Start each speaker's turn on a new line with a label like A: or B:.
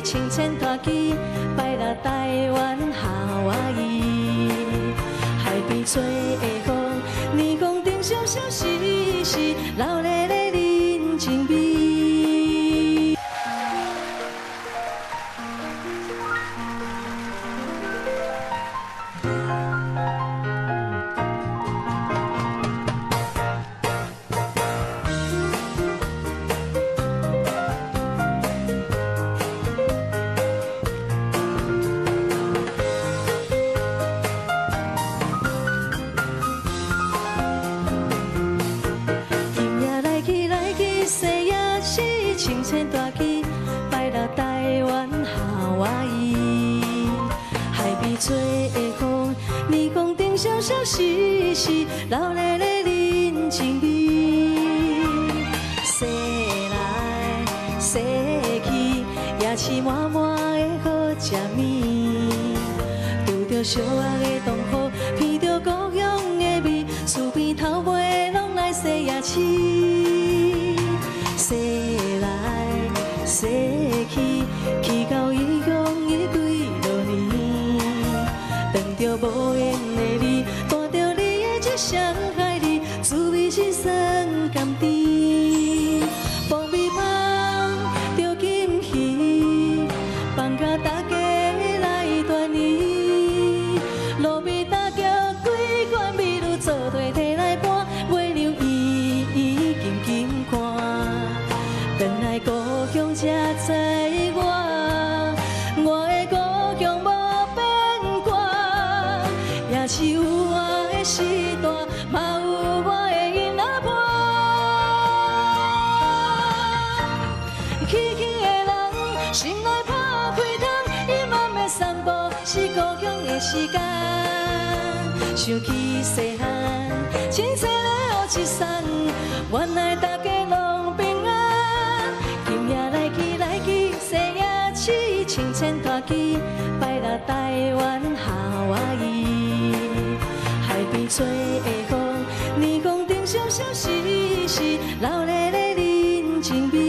A: 清晨大起，摆落台湾夏威夷，海边吹的风，年光顶上笑嘻嘻，老咧咧啉情味。 清晨大起，摆落台湾夏威夷，海边吹的风，年光顶上笑嘻嘻，老咧咧啉情味。说来说去，也是满满的好食面，拄着小鸭的同好，闻着故乡的味，厝边头尾拢来说夜市。 说来说去，去到异乡已几落年，闻着无言的你，伴着你的这双海里，滋味是酸甘甜。风味香着金鱼，放甲大家来团圆。路边大桥几罐美女做对摕来搬，月亮依依静静看。 回来故乡才知我的故乡无变卦，也是有我的时代，嘛有我的囡仔伴。起起的人心内打开窗，伊慢慢散步是故乡的时间。想起细汉，清澈的乌一山，原来大家拢平安。 清晨大起，摆落台湾夏威夷，海边吹的风，年光顶上笑嘻嘻，老咧咧啉情味。